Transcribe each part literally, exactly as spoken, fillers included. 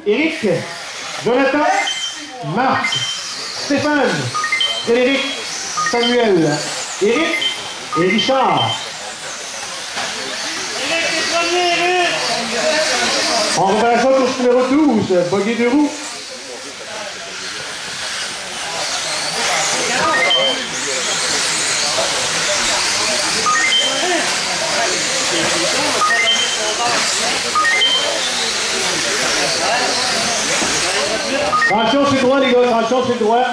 Éric, Jonathan, Marc, Stéphane, Frédéric, Samuel, Éric et Richard. On remet ça au numéro douze, Buggy de roue. Attention, c'est droit, les gars, attention, c'est droit.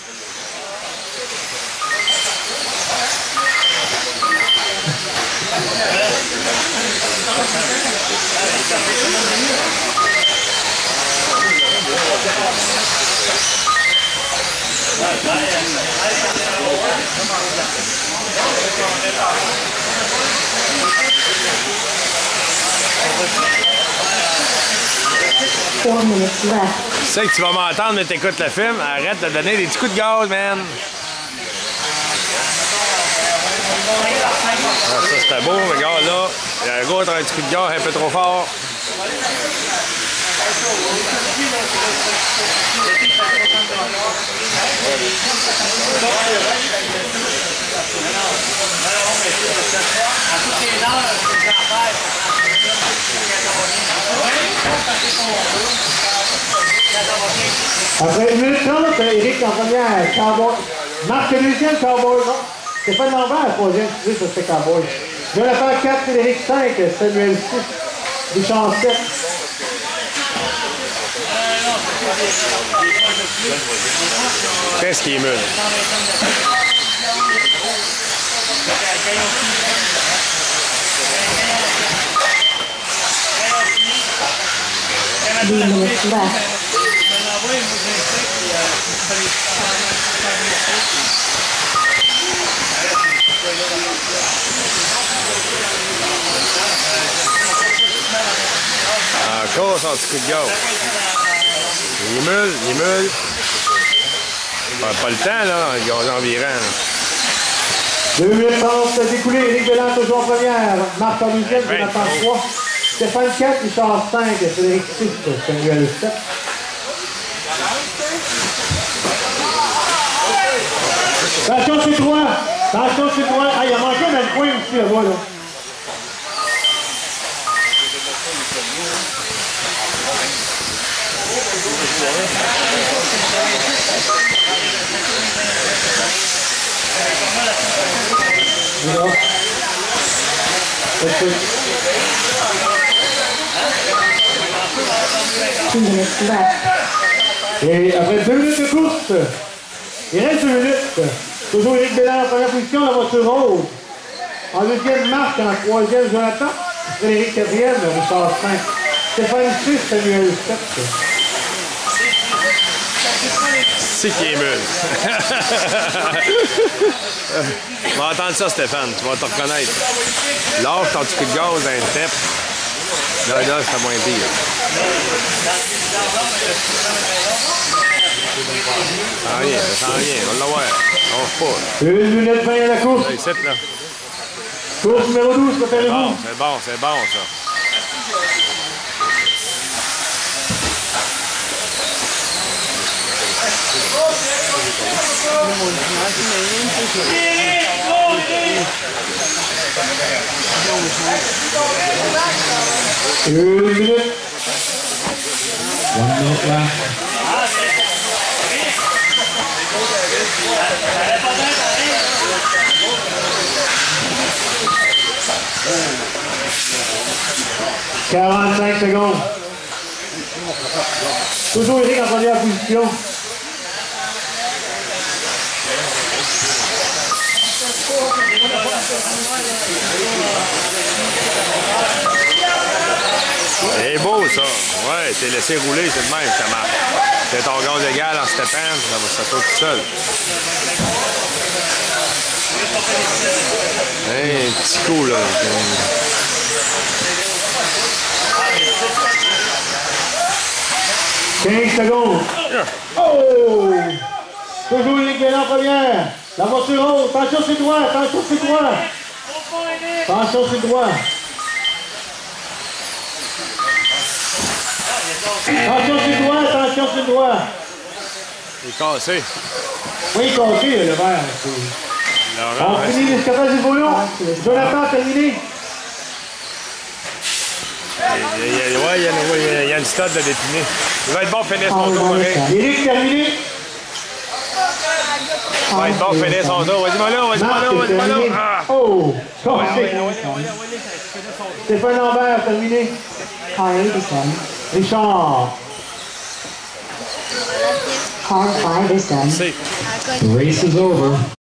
Tu sais que tu vas m'entendre, mais t'écoutes le film. Arrête de donner des petits coups de gaz, man. Ah, ça, c'était beau, regarde là. Il y a un gars qui a un petit coup de gaz un peu trop fort. Après une minute trente, Éric en première, Cowboy. Marc deuxième, Cowboy, non? Stéphane Lambert, troisième, tu sais, ça c'était Cowboy. Jonathan quatre, Frédéric cinq, Samuel six, Richard sept. Qu'est-ce qui est meule? Encore son petit coup de gaz. Il meule, il meule. Pas, pas le temps, là, le gaz environ. deux minutes trente découlé, Éric Delan toujours en première, Marc en deuxième, Jonathan trois, Stéphane quatre, Richard cinq, Frédéric six, Samuel sept. Attention, c'est droit! Attention, c'est droit! Ah, il a manqué dans le coin aussi, là-bas, là. Et après deux minutes de course, il reste deux minutes. Toujours Éric Delan en première position, la voiture rose. En deuxième, Marc. En troisième, Jonathan. Frédéric quatrième, Richard cinq. Stéphane six, Samuel sept. C'est qui est meule. Tu vas entendre ça, Stéphane. Tu vas te reconnaître. Lâche ton petit coup de gaz dans le step. Là, là, c'est moins pire. Ça sent rien, ça sent rien. On va l'avoir. On se pas. Une minute vingt à la course. Là, ici, là. Course numéro douze, que C'est faites-vous? bon, c'est bon, c'est bon, ça. Une minute. One minute left. quarante-cinq secondes. Toujours Éric en première position. C'est beau, ça. Ouais, t'es laissé rouler, c'est de même, ça marche. C'est ton gaz égal en Stéphane, ça va se tout seul. Hey, un petit coup, là. quinze secondes. Oh! Toujours Éric Delan en première. La voiture haute. Attention, c'est droit. Attention, c'est droit. Attention, c'est droit. Attention sur le doigt, attention sur le doigt. Il est cassé. Oui, il est cassé, le verre. Laurent, On finit l'escapade du volant. Jonathan, terminé. Il y a, il y a, ouais, il y a, ouais, il y a une stade de dépiné. Il va être bon pour finir son tour, pareil. Éric, terminé. Il va être bon pour finir son tour. Vas-y, moi là, vas-y, moi là, vas-y, moi là. Ah. Oh, cassé. Stéphane Lambert, terminé. Richard. Par five is done. C'est. Race is over.